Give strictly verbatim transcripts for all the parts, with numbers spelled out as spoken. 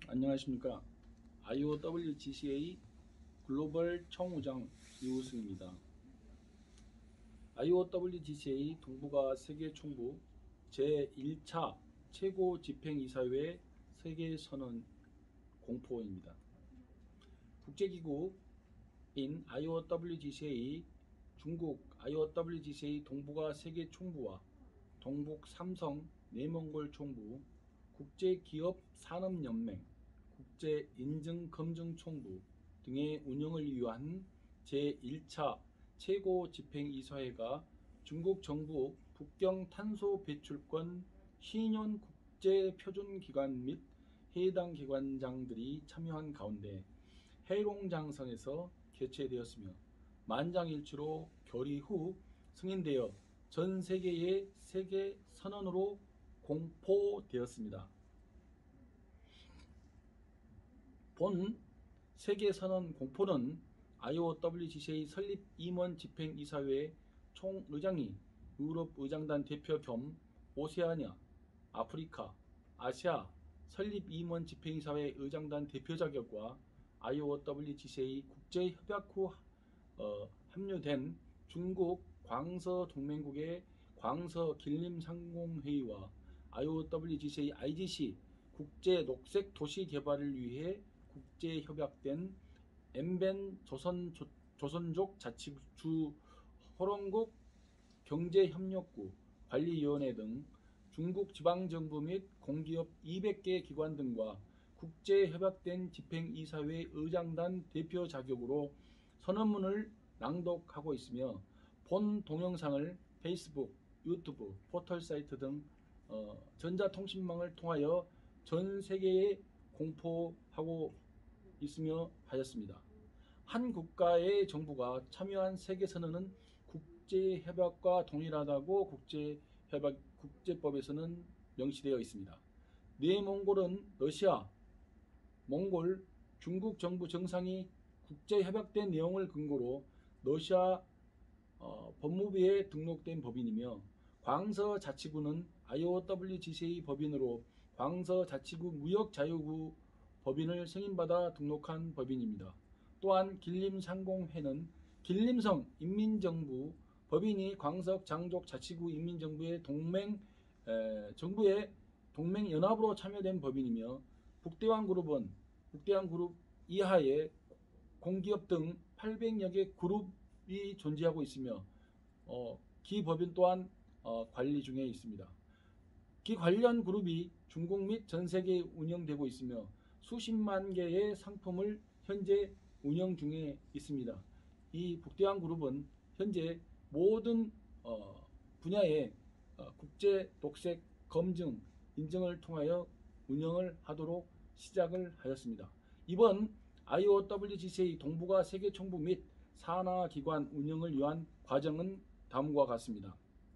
안녕하십니까. 아이오더블유지씨에이 글로벌 총무장 이우승입니다. 아이오더블유지씨에이 동북아 세계총부 제일 차 최고집행이사회 세계선언 공포입니다. 국제기구인 아이오더블유지씨에이 중국 아이오더블유지씨에이 동북아 세계총부와 동북 삼성 내몽골 총부, 국제기업산업연맹, 국제인증검증총부 등의 운영을 위한 제일 차 최고집행이사회가 중국 정부 북경 탄소 배출권 신년 국제표준기관 및 해당 기관장들이 참여한 가운데 해롱장성에서 개최되었으며 만장일치로 결의 후 승인되어 전 세계의 세계 선언으로 공포되었습니다. 본 세계선언 공포는 아이오더블유지씨에이 설립 임원 집행이사회 총의장이 유럽 의장단 대표 겸 오세아니아, 아프리카, 아시아 설립 임원 집행이사회 의장단 대표 자격과 아이오더블유지씨에이 국제협약 후 어, 합류된 중국 광서동맹국의 광서길림상공회의와 아이오더블유지씨에이 아이지씨 국제녹색도시개발을 위해 국제협약된 엠벤 조선, 조선족 자치주 호롱국 경제협력구 관리위원회 등 중국 지방정부 및 공기업 이백 개 기관 등과 국제협약된 집행이사회 의장단 대표 자격으로 선언문을 낭독하고 있으며 본 동영상을 페이스북, 유튜브, 포털사이트 등 어, 전자통신망을 통하여 전 세계에 공포하고 있으며 하였습니다. 한 국가의 정부가 참여한 세계선언은 국제협약과 동일하다고 국제협약, 국제법에서는 명시되어 있습니다. 내몽골은 러시아, 몽골, 중국 정부 정상이 국제협약된 내용을 근거로 러시아 어, 법무부에 등록된 법인이며 광서자치구는 아이오더블유지씨에이 법인으로 광서자치구 무역자유구 법인을 승인받아 등록한 법인입니다. 또한 길림상공회는 길림성 인민정부 법인이 광석장족자치구 인민정부의 동맹 에, 정부의 동맹연합으로 참여된 법인이며 북대왕그룹은 북대왕그룹 이하의 공기업 등 팔백여 개 그룹이 존재하고 있으며 어, 기 법인 또한 어, 관리 중에 있습니다. 기 관련 그룹이 중국 및 전 세계에 운영되고 있으며 수십만 개의 상품을 현재 운영 중에 있습니다. 이 북대왕 그룹은 현재 모든 어, 분야의 어, 국제 녹색 검증 인증을 통하여 운영을 하도록 시작을 하였습니다. 이번 아이오더블유지씨에이 동북아 세계총부 및 산하기관 운영을 위한 과정은 다음과 같습니다.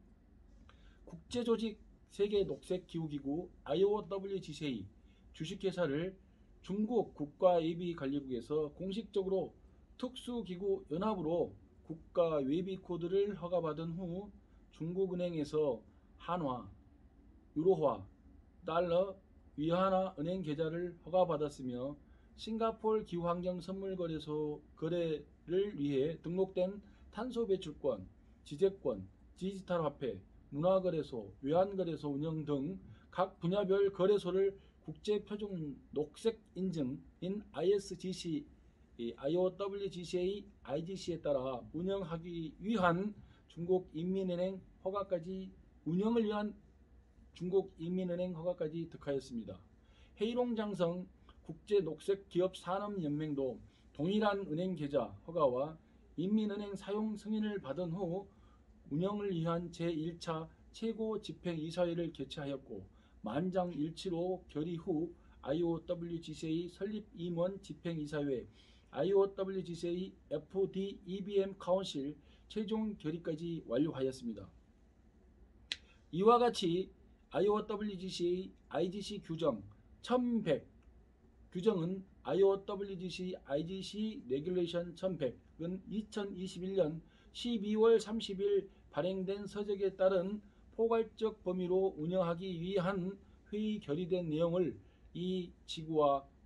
국제조직 세계녹색기후기구 아이오더블유지씨에이 주식회사를 중국 국가예비관리국에서 공식적으로 특수기구 연합으로 국가외비코드를 허가받은 후 중국은행에서 한화, 유로화, 달러, 위안화 은행 계좌를 허가받았으며 싱가포르 기후환경선물거래소 거래를 위해 등록된 탄소배출권, 지재권, 디지털화폐, 문화거래소, 외환거래소 운영 등 각 분야별 거래소를 국제표준 녹색인증인 아이에스지씨, 아이오더블유지씨에이, 아이지씨에 따라 운영하기 위한 중국인민은행 허가까지 운영을 위한 중국인민은행 허가까지 득하였습니다. 해이롱장성 국제녹색기업산업연맹도 동일한 은행 계좌 허가와 인민은행 사용 승인을 받은 후 운영을 위한 제일 차 최고집행이사회를 개최하였고 만장일치로 결의 후 아이오더블유지씨에이 설립 임원 집행이사회 아이오더블유지씨에이 에프디이비엠 카운실 최종 결의까지 완료하였습니다. 이와 같이 아이오더블유지씨에이 아이지씨 규정 천백 규정은 아이오더블유지씨 아이지씨 레귤레이션 천백은 이천이십일 년 십이월 삼십일 발행된 서적에 따른 포괄적 범위로 운영하기 위한 회의 결의된 내용을 이 지구와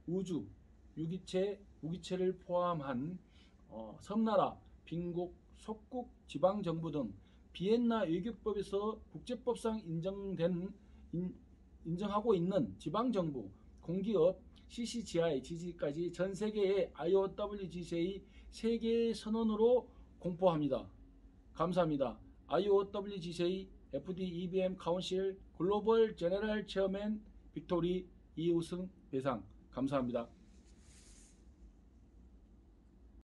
우주, 유기체, 무기체를 포함한 어, 섬나라, 빈국, 속국, 지방정부 등 비엔나 외교법에서 국제법상 인정된 인, 인정하고 있는 지방정부, 공기업, 씨씨지아이, 지지까지 전 세계의 아이오더블유지씨의 세계 선언으로 공포합니다. 감사합니다. 아이오더블유지씨 에프디 이비엠 카운실 글로벌 제너럴 체어맨 빅토리 이우승 배상 감사합니다.